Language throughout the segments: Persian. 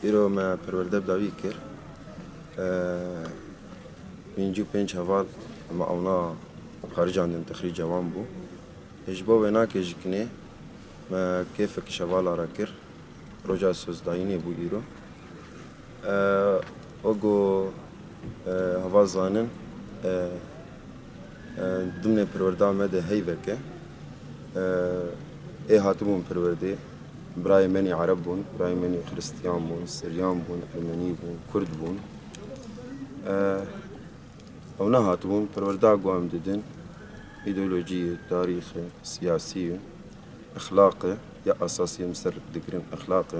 ایرو ما پرورده بداوی کر بینجو پنج هفال ما اونا خارج عن تخريج جوان بو هجبو هناك يجكني ما كيفك شغال راكر رجع سوزدايني بو إيرو اوغو هوا زانن ضمن پرورده آمده هیوکه هاتبون پرورده برای منی عرب بون برای منی خریستیان بون سریان بون ارمنی بون کرد بون اونا هاتبون پرورده قوام ددن ایدئولوژی تاریخ سیاسی اخلاقی یا اساسی مصر دکرن اخلاقی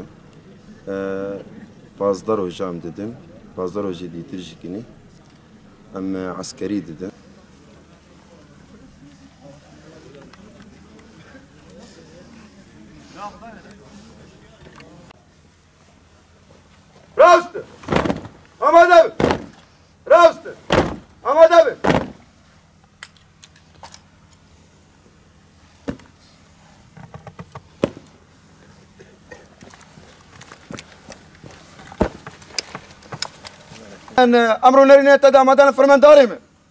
بازدار و جام ددن بازدار و جدی ترجیکنی اما عسکری ددن راست آماده بی راست آماده بی امر نرینه تا آمدن فرمانداریم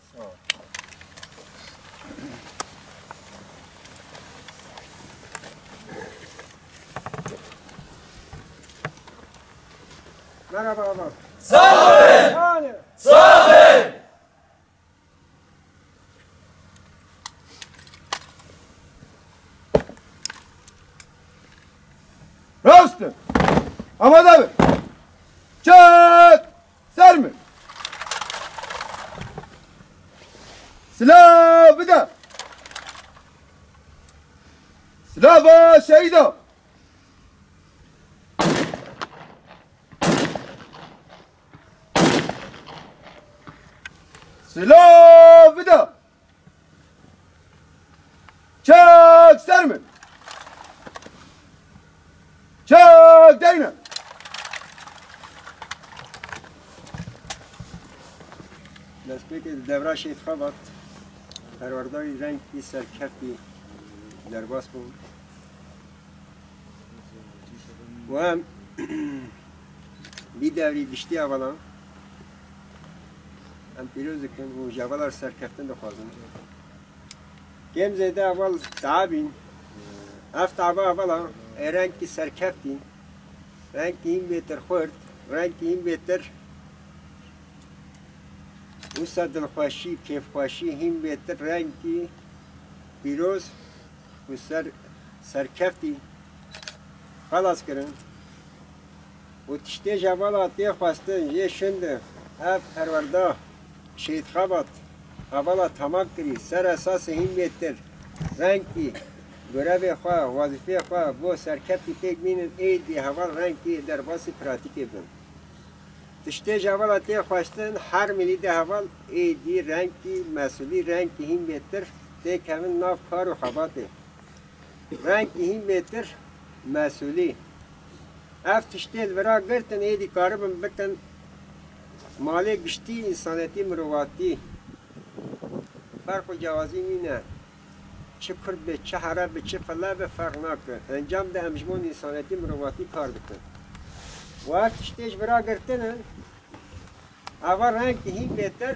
مرحبا آقا صاحب صاحب راست آماده بی چک سرمه سلاح بده سلاح و شهیدا سلاح بده چک سرمه چک دینه دەستپێک دەورا شێتخەبات پەروەردەی ڕەنگی سەرکەفتی دەرباس بوون و ئەم بیداوری گشتی ئەوەڵا ئەم پیرۆزەکەن و ژەڤەڵار سەرکەفتن دەخوازن کێم زێدە ئەوەڵ تەعابین ئەف تەعابە ئەوەڵا ڕەنگی سەرکەفتی ڕەنگی هین بێتر خورد ڕەنگی هین بێتر وسا دلخواشی کیفخواشی هیم بهتر رنگی پیروز و سرکفتی خلاص کردن و تشتی جوال آتی خواستن یه شنده اف پرورده شید خوابات اولا تمام کری سر اساس هیم بهتر رنگی گروه خواه وظیفه خواه با سرکفتی پیک مینن ایدی حوال رنگی در باسی پراتیکی بند تشتی جوال تی خواستن هر ملی ده اول ایدی رنگی مسئولی رنگی هیم بهتر تی کمین ناف کار و خباته رنگی هیم بهتر مسئولی اف تشتی الورا گرتن ایدی کاربن بکن مالی گشتی انسانیتی مرواتی فرق و جوازی مینه چه کرد به چه حرب به چه فلا به فرق نکن انجام ده امجمون انسانیتی مرواتی کار بکن و هر تشتیش برا گرتنن اول رنگ هیم بهتر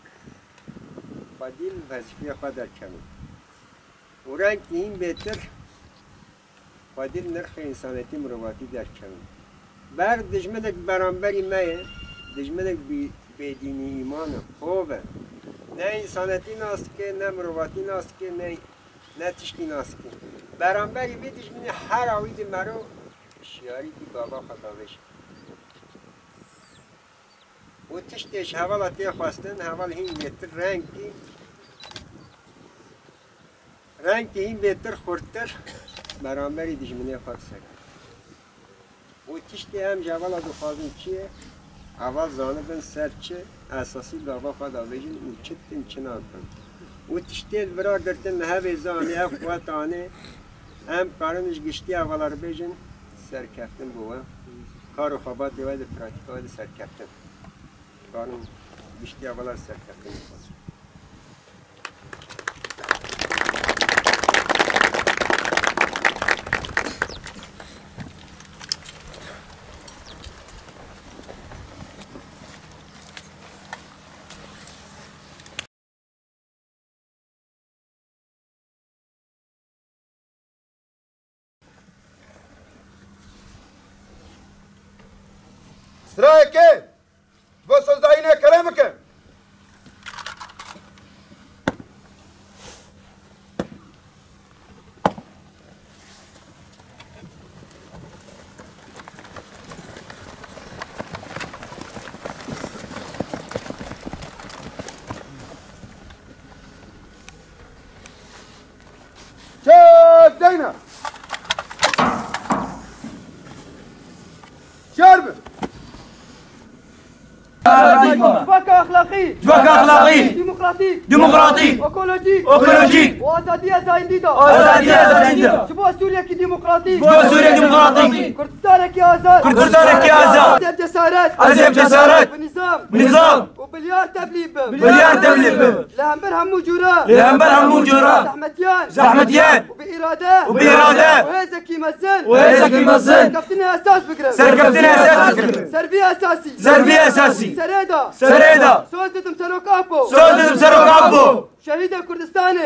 بدیل وظیفه خود در کمی و رنگ هیم بهتر بدیل نرخ انسانیتی مرواتی در کمی بر دجمنک برانبری مایه دجمنک بدینی ایمان خوبه نه انسانیتی ناست که نه مرواتی ناست که نه تشکی ناست که برانبری بی دجمنی هر آوید مرو شیاری دی بابا خطاوش و تشتش حوالا تی خواستن حوال هین بهتر رنگی هین بهتر خوردتر برانبری دجمنی خواست سر و تشتی هم جوالا دو خوازن چیه اول زانه بن سر چه اساسی بابا خطاوشن و چتن چنان کن و تشتی برا گرتن هفه زانه اف خواتانه هم کارنش گشتی اولا رو بیجن سرکفتن بوه کار و خوابات دیوید پراتیکای سرکفتن کارن گشتی اولا سرکفتن بوه سرای كيف بس صدعينا كلامك شاك دينا شاربه جواك اخلاقي جواك اخلاقي ديمقراطي ايكولوجيك وازاديه زاينديدا جبوا سوريا كي ديمقراطي كردستانك يا ازاد عزيب جسارات بنظام وبليار تبليب لهمبر هم موجورة زحمتيان وبإرادة وهيزكي مزن كفتنا اساس بكرم سربية اساسي سريدا سوزدتم سروكابو شهيد كردستاني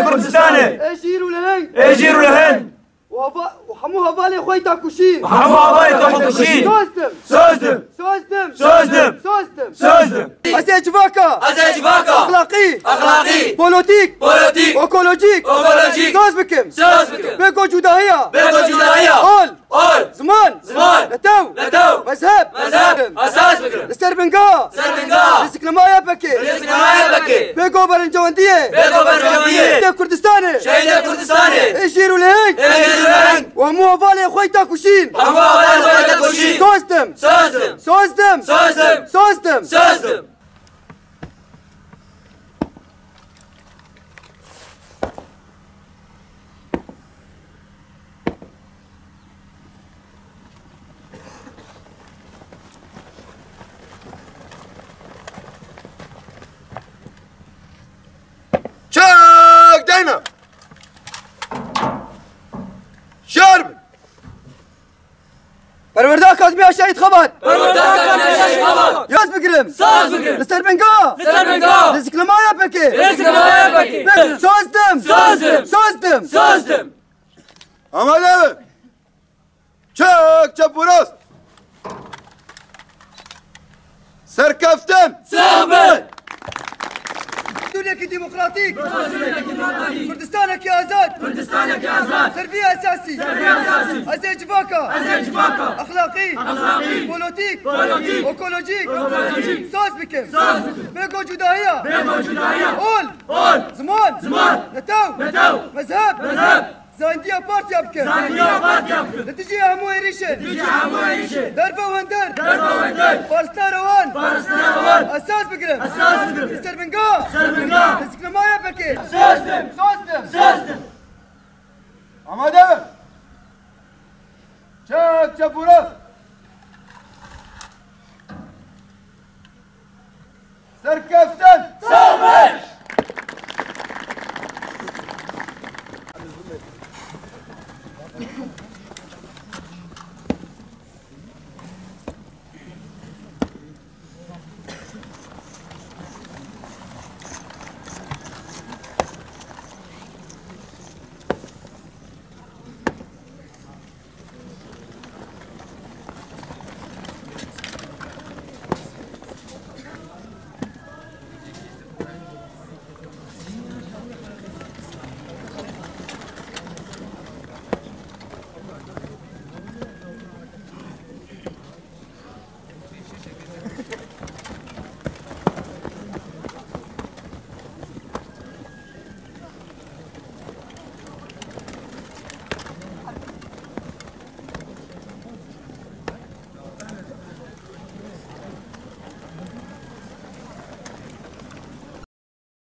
اجيروا لهن وحمو هفالي خويتا كوشين سوزدم أزيج باكا أخلاقي بوليتيك أوكولوجيك سوز بكم بيكو جداهية أول زمان لتو مذهب أساس بكرم لستربنقا رزق لمايا بكي بيكو برنجواندية شهيد كردستاني اجيروا لهنك وهمو هفالي خويتا كوشين سوزدم شاك دينا شاربه پروردگاه کاظمی شهید خبر یاز بگیرم لستربنگا رزق لمایا بکی سوزدم آماده چک چپ و راست سرکفتن سوريا كي ديمقراطيك كردستانك يا ازاد سربية اساسي ازيج باكا اخلاقي بوليتيك اوكولوجيك سوز بكم بيكو جداهية قول زمان لتو مذهب زايندية بارتي بكم نتيجي همو يريشن دربة وهندر فارسنا روان اساس بكرم لستربنقا رزق لمايا بكي آماده چک چپ و راست